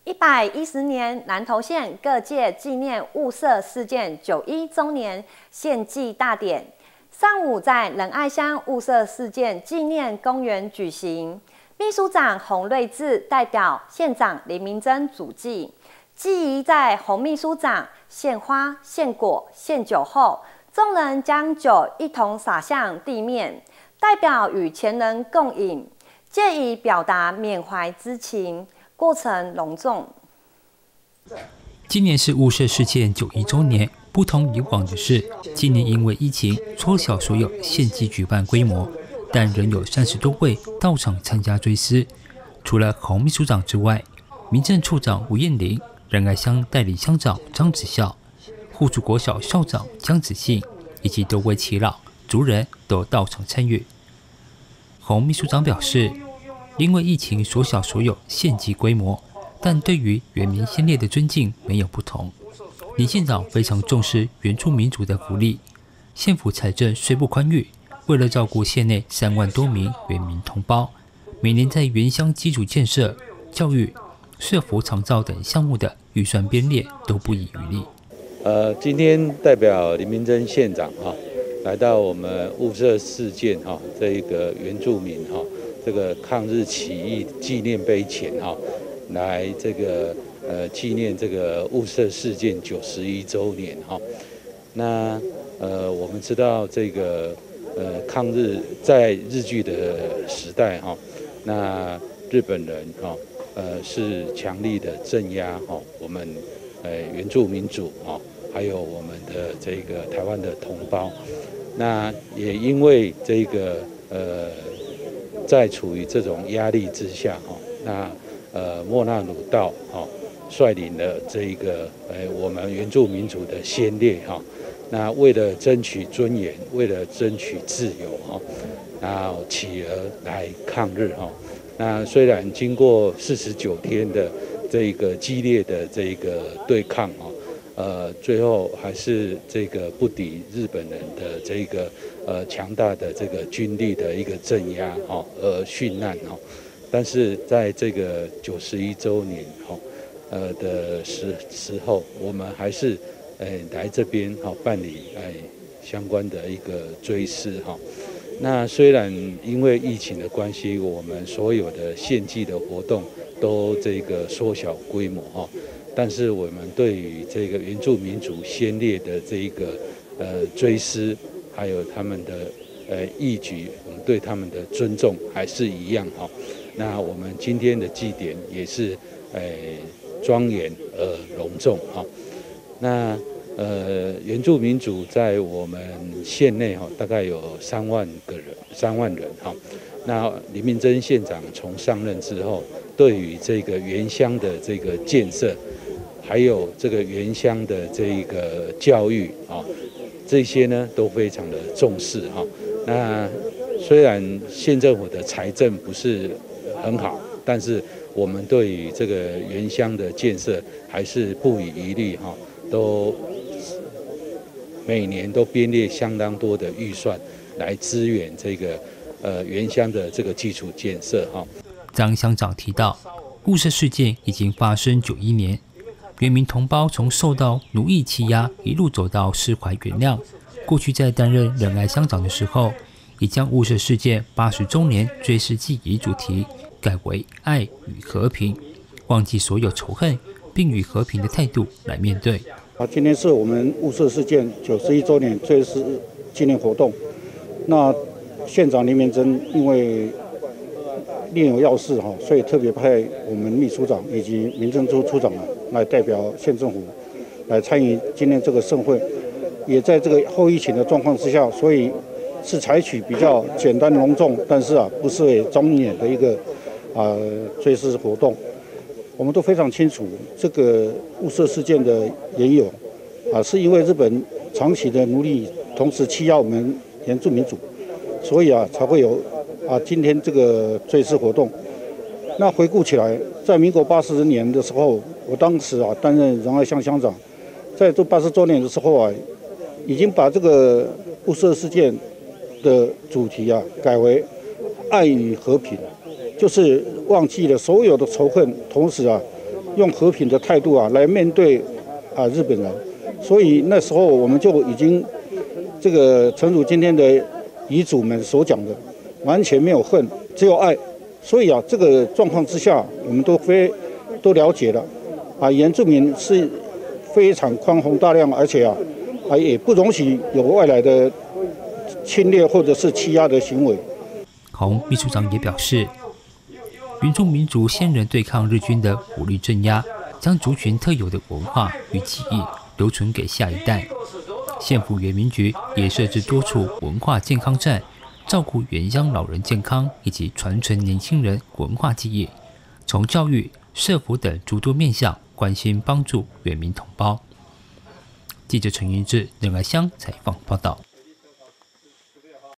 110年南投县各界纪念雾社事件91周年献祭大典，上午在仁爱乡雾社事件纪念公园举行。秘书长洪瑞智代表县长林明珍主祭，祭仪在洪秘书长献花、献果、献酒后，众人将酒一同洒向地面，代表与前人共饮，借以表达缅怀之情。过程隆重。 今年是雾社事件91周年，不同以往的是，今年因为疫情缩小所有献祭举办规模，但仍有30多位到场参加追思。除了洪秘书长之外，民政处长吴燕玲、仁爱乡代理乡长张子孝、互助国小校长江子信以及多位耆老族人都到场参与。洪秘书长表示，因为疫情缩小所有献祭规模，但对于原民先烈的尊敬没有不同。林县长非常重视原住民族的福利，县府财政虽不宽裕，为了照顾县内3万多名原民同胞，每年在原乡基础建设、教育、社福长照等项目的预算编列都不遗余力。 今天代表林明珍县长来到我们雾社事件这一个原住民这个抗日起义纪念碑前来这个纪念这个雾社事件91周年那我们知道这个抗日在日据的时代那日本人是强力的镇压我们原住民族还有我们的这个台湾的同胞。那也因为这个在处于这种压力之下那莫那鲁道率领了这一个我们原住民族的先烈那为了争取尊严，为了争取自由然后起而来抗日那虽然经过49天的这个激烈的这个对抗最后还是这个不敌日本人的这个强大的这个军力的一个镇压而殉难但是在这个91周年的时候，我们还是来这边办理相关的一个追思那虽然因为疫情的关系，我们所有的献祭的活动都这个缩小规模但是我们对于这个原住民族先烈的这一个追思，还有他们的义举，我们对他们的尊重还是一样那我们今天的祭典也是庄严而隆重那原住民族在我们县内大概有3万人那林明珍县长从上任之后，对于这个原乡的这个建设，还有这个原乡的这个教育这些呢都非常的重视那虽然县政府的财政不是很好，但是我们对于这个原乡的建设还是不遗余力都每年都编列相当多的预算来支援这个原乡的这个基础建设张乡长提到，雾社事件已经发生91年，原民同胞从受到奴役欺压一路走到释怀原谅。过去在担任仁爱乡长的时候，已将雾社事件80周年追思祭仪主题改为爱与和平，忘记所有仇恨，并以和平的态度来面对。 今天是我们雾社事件91周年追思纪念活动。那县长林明珍因为另有要事所以特别派我们秘书长以及民政处处长来代表县政府来参与今天这个盛会。也在这个后疫情的状况之下，所以是采取比较简单隆重，但是不是为庄严的一个追思活动。我们都非常清楚，这个雾社事件的缘由是因为日本长期的奴隶，同时欺压我们原住民族，所以才会有今天这个追思活动。那回顾起来，在民国80年的时候，我当时担任仁爱乡乡长，在这80周年的时候已经把这个雾社事件的主题改为爱与和平，就是忘记了所有的仇恨，同时用和平的态度啊来面对日本人，所以那时候我们就已经这个诚如今天的遗嘱们所讲的，完全没有恨，只有爱。所以这个状况之下，我们都了解了原住民是非常宽宏大量，而且也不容许有外来的侵略或者是欺压的行为。 洪秘书长也表示，原住民族先人对抗日军的武力镇压，将族群特有的文化与记忆留存给下一代。县府原民局也设置多处文化健康站，照顾原乡老人健康以及传承年轻人文化记忆，从教育、社福等诸多面向关心帮助原民同胞。记者陈云志仁爱乡采访报道。